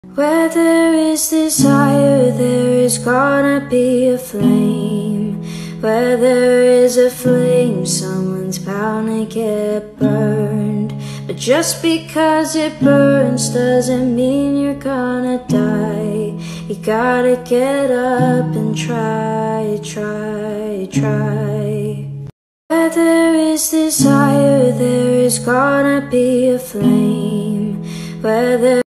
Where there is desire, there is gonna be a flame. Where there is a flame, someone's bound to get burned. But just because it burns doesn't mean you're gonna die. You gotta get up and try, try, try. Where there is desire, there is gonna be a flame. Where there